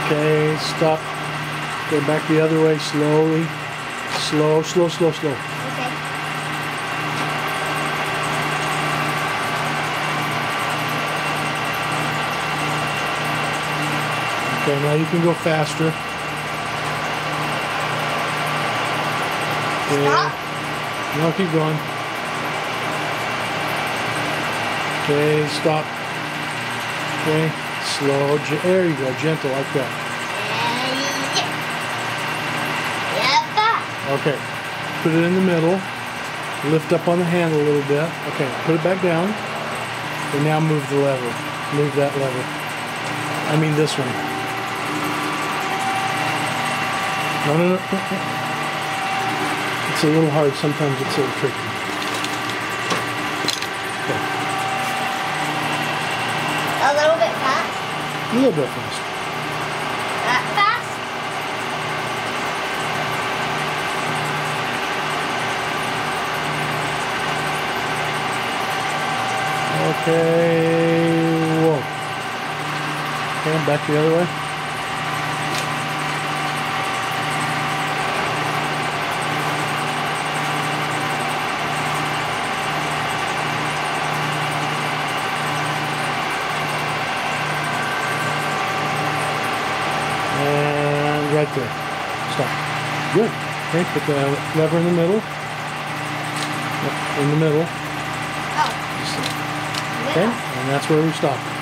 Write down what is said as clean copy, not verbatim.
Okay, stop. Go back the other way slowly. Slow, slow, slow, slow. Okay. Okay, now you can go faster. Okay. Stop. No, keep going. Okay, stop. Okay, slow. There you go, gentle like that. Yep. Okay, put it in the middle. Lift up on the handle a little bit. Okay, put it back down. And now move the lever. Move that lever. I mean this one. No, no, no, no, no. It's a little hard. Sometimes it's a little tricky. Okay. A little bit fast. A little bit faster. That fast? Okay. Whoa. Okay, back the other way. And right there. Stop. Good. Okay, put the lever in the middle. Yep, in the middle. Oh. Okay, and that's where we stop.